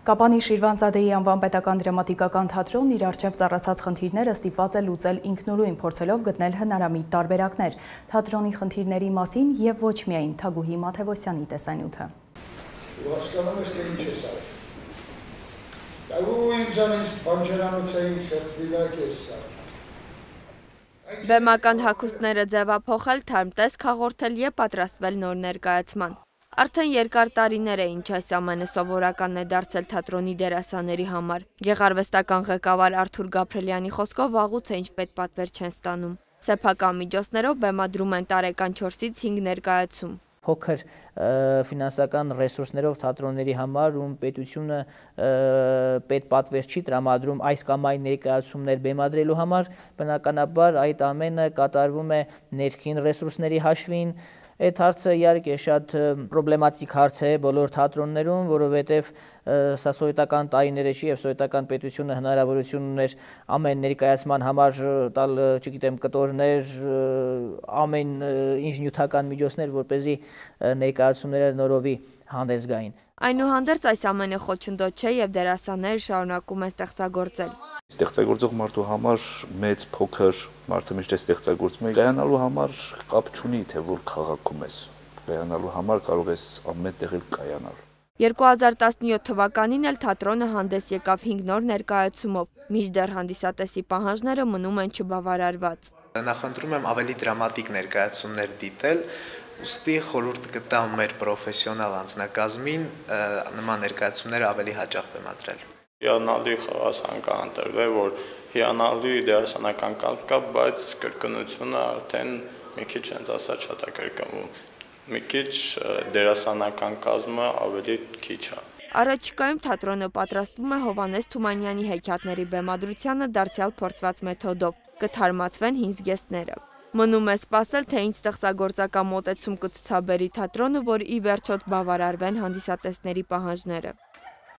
Կապանի Շիրվանզադեի անվան պետական դրամատիկական թատրոնն իր առջև ծառացած խնդիրները ստիպված է լուծել ինքնուրույն փորձելով գտնել հնարամիտ տարբերակներ։ Թատրոնի խնդիրների մասին եւ ոչ միայն Թագուհի Մաթևոսյանի տեսանյութը։ Հասկանում ես, թե ինչ ես արել։ Դու ինձանից բանջարանոցային խեղդվիլակ ես սարքել։ Բեմական հագուստները ձևափոխել, թարմ տեսք հաղորդել եւ պատրաստվել նոր ներկայացման։ Արդեն երկար տարիներ է, ինչ այս ամենը սովորական է դարձել թատրոնի դերասանների համար։ Գեղարվեստական ղեկավար Արթուր Գաբրելյանի խոսքով վաղուց է ինչ պետպատվեր չեն ստանում։ Սեփական միջոցներով բեմադրում են տարեկան 4-ից 5 ներկայացում։ Փոքր ֆինանսական ռեսուրսներով թատրոնների համար ում պետությունը պետպատվեր չի տրամադրում այս կամ այն ներկայացումներ բեմադրելու համար, բնականաբար այդ ամենը կատարվում է ներքին ռեսուրսների հաշվին։ Այդ հարցը իհարկե շատ պրոբլեմատիկ հարց է բոլոր թատրոններում, որովհետև սա սովետական տարիները չի եւ սովետական պետությունը հնարավորություն ուներ ամեն ներկայացման համար տալ, չգիտեմ, կտորներ, ամեն ինչ նյութական միջոցներ, որպեսզի ներկայացումները նորովի հանդես գային։ Այնուհանդերձ այս ամենը խոչընդոտ չէ եւ դերասանները շարունակում են ստեղծագործել։ Ստեղծագործող մարդու համար մեծ փոքր մարդը միշտ է ստեղծագործում է կայանալու համար կապ չունի թե որ քաղաքում ես կայանալու համար կարող ես ամեն տեղ կայանալ 2017 թվականին էլ թատրոնը հանդես եկավ 5 նոր ներկայացումով մինչդեռ հանդիսատեսի պահանջները մնում են չբավարարված Նախընտրում եմ ավելի դրամատիկ ներկայացումներ դիտել ուստի խորհուրդ կտամ մեր պրոֆեսիոնալ անձնակազմին նման ներկայացումները ավելի հաճախ բեմադրել Հիանալի խաղացան կա ընտրվել, որ հիանալի դերասանական կապ կա, բայց կրկնությունը արդեն մի քիչ հենց ասած շատ է կրկնվում։ Մի քիչ դերասանական կազմը ավելի քիչ է։ Առաջիկայում թատրոնը պատրաստվում է Հովհաննես Թումանյանի հեքիաթների բեմադրությանը դարձյալ փորձված մեթոդով, կթարմացվեն հին զգեստները։ Մնում է սպասել, թե ինչ ստեղծագործական մոտեցում կցուցաբերի թատրոնը, որ ի վերջո բավարարվեն հանդիսատեսների պահանջները։